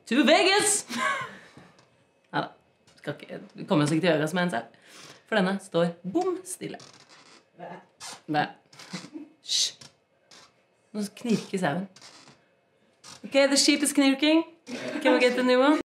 To Vegas! Neida, vi kommer oss ikke til Vegas med en selv. For denne står bom stille. Bæ. Hysj. Nå knirker sauen. Okay, the sheep is knirking. Can we get the new one?